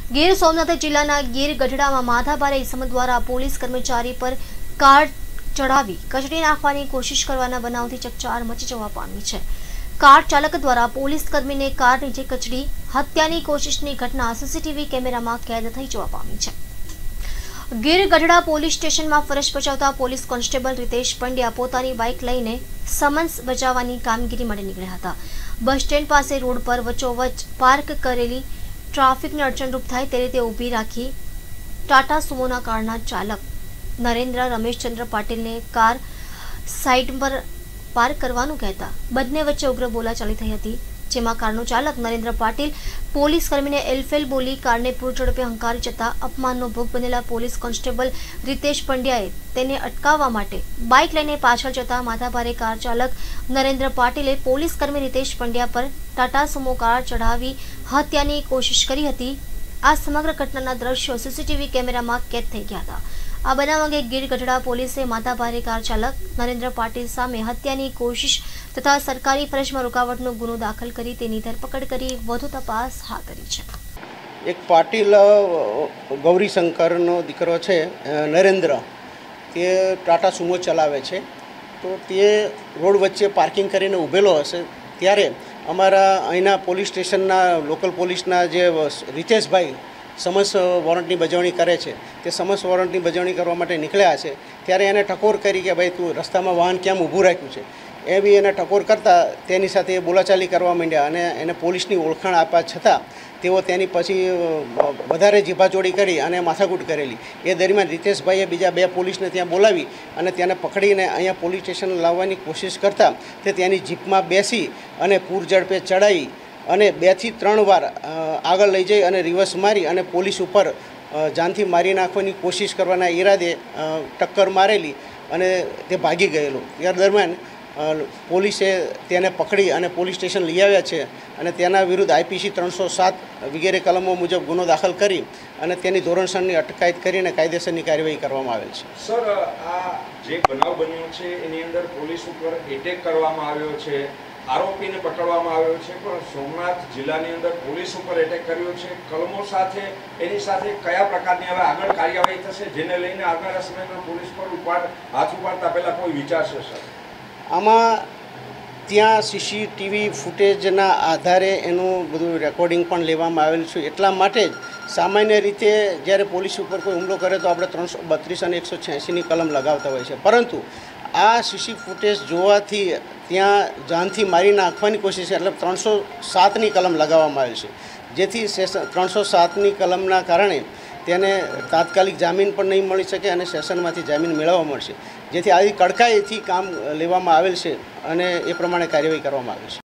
ગીર સોમનાથ જિલ્લાના ગીર ગઢડામાં માથાભારે ઇસમ દ્વારા પોલીસ કર્મચારી પર કાર ચડાવી કચડી નાખવાની કોશિશ કરવાના બનાવથી ચકચાર મચી જવા પામી છે। કાર ચાલક દ્વારા પોલીસ કર્મીને કાર નીચે કચડી હત્યાની કોશિશની ઘટના સીસીટીવી કેમેરામાં કેદ થઈ જવા પામી છે। ગીર ગઢડા પોલીસ સ્ટેશનમાં ફરજ બજાવતા પોલીસ કોન્સ્ટેબલ રીતેશ પંડ્યા પોતાની બાઇક લઈને સમન્સ બજાવવાની કામગીરી માટે નીકળ્યા હતા। બસ સ્ટેન્ડ પાસે રોડ પર વચ્ચોવચ્ચ પાર્ક કરેલી ટ્રાફિકને અડચણરૂપ થાય તે રીતે ઊભી રાખી ટાટા સુમોના કારના ચાલક નરેન્દ્ર રમેશચંદ્ર પાટીલને કાર સાઇડ પર પાર્ક કરવાનું કહેતા બંને વચ્ચે ઉગ્ર બોલાચાલી થઈ હતી, જેમાં કારનો ચાલક નરેન્દ્ર પાટીલ પોલીસ કર્મીને એલફેલ બોલી કારને પૂરઝડપે હંકારી જતા અપમાનનો ભોગ બનેલા પોલીસ કોન્સ્ટેબલ રીતેશ પંડ્યાએ તેને અટકાવવા માટે બાઇક લઈને પાછળ જતા માથાભારે કાર ચાલક નરેન્દ્ર પાટીલે પોલીસ કર્મી રીતેશ પંડ્યા પર ટાટા સુમો કાર ચઢાવી હત્યાની કોશિશ કરી હતી। આ સમગ્ર ઘટનાના દ્રશ્યો સીસીટીવી કેમેરામાં કેદ થઈ ગયા હતા। આ બનાવ અંગે ગીર ગઢડા પોલીસે માથાભારે કાર ચાલક નરેન્દ્ર પાટીલ સામે હત્યાની કોશિશ તથા સરકારી ફરજમાં રૂકાવટનો ગુનો દાખલ કરી તેની ધરપકડ કરી વધુ તપાસ હાથ ધરી છે। એક પાટીલ ગૌરીશંકરનો દીકરો છે નરેન્દ્ર, તે ટાટા સુમો ચલાવે છે, તો તે રોડ વચ્ચે પાર્કિંગ કરીને ઊભેલો હશે ત્યારે અમારા અહીંના પોલીસ સ્ટેશનના લોકલ પોલીસના જે રીતેશભાઈ સમન્સ વોરંટની બજવણી કરે છે, તે સમન્સ વોરંટની બજવણી કરવા માટે નીકળ્યા છે ત્યારે એને ટકોર કરી કે ભાઈ તું રસ્તામાં વાહન કેમ ઊભું રાખ્યું છે, એ બી એને ટકોર કરતાં તેની સાથે બોલાચાલી કરવા માંડ્યા અને એને પોલીસની ઓળખાણ આપવા છતાં તેઓ તેની પછી વધારે જીભાચોડી કરી અને માથાકૂટ કરેલી। એ દરમિયાન રીતેશભાઈએ બીજા બે પોલીસને ત્યાં બોલાવી અને તેને પકડીને અહીંયા પોલીસ સ્ટેશન લાવવાની કોશિશ કરતાં તે તેની જીપમાં બેસી અને પૂરઝડપે ચડાવી અને 2 થી 3 વાર આગળ લઈ જઈ અને રિવર્સ મારી અને પોલીસ ઉપર જાનથી મારી નાખવાની કોશિશ કરવાના ઈરાદે ટક્કર મારેલી અને તે ભાગી ગયેલો। ત્યાર દરમિયાન પોલીસે તેને પકડી અને પોલીસ સ્ટેશન લઈ આવ્યા છે અને તેના વિરુદ્ધ આઈપીસી 307 વગેરે કલમો મુજબ ગુનો દાખલ કરી અને તેની ધોરણસરની અટકાયત કરીને કાયદેસરની કાર્યવાહી કરવામાં આવેલ છે। સર, આ જે બનાવ બન્યો છે એની અંદર પોલીસ ઉપર એટેક કરવામાં આવ્યો છે, આરોપીને પકડવામાં આવ્યો છે, પણ સોમનાથ જિલ્લાની અંદર પોલીસ ઉપર એટેક કર્યો છે કલમો સાથે, એની સાથે કયા પ્રકારની હવે આગળ કાર્યવાહી થશે જેને લઈને આગળના સમયમાં પોલીસ પર હાથ ઉપાડતા પહેલાં કોઈ વિચારશે સર? આમાં ત્યાં સીસીટીવી ફૂટેજના આધારે એનું બધું રેકોર્ડિંગ પણ લેવામાં આવેલું છે। એટલા માટે જ સામાન્ય રીતે જ્યારે પોલીસ ઉપર કોઈ હુમલો કરે તો આપણે 332 અને 186ની કલમ લગાવતા હોય છે, પરંતુ આ સીસી ફૂટેજ જોવાથી ત્યાં જાનથી મારી નાખવાની કોશિશ એટલે 307ની કલમ લગાવવામાં આવેલ છે, જેથી 307ની કલમના કારણે તેને તાત્કાલિક જામીન પણ નહીં મળી શકે અને સેશનમાંથી જામીન મેળવવા મળશે, જેથી આવી કડકાઈથી કામ લેવામાં આવેલ છે અને એ પ્રમાણે કાર્યવાહી કરવામાં આવે છે।